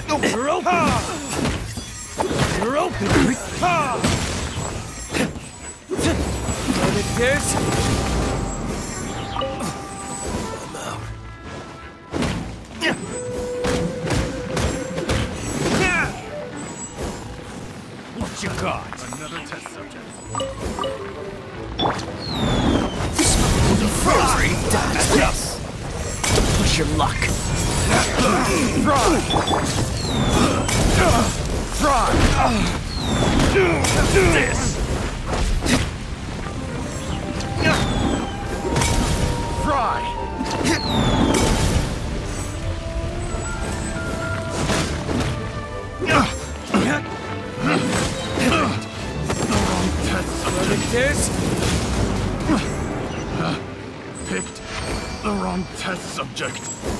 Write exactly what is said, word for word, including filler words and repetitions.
Rope! Rope! This? What you got? Another test subject. Frozen! Yes! Push your luck. Fry! Fry! This! Fry! This? Picked the wrong test subject.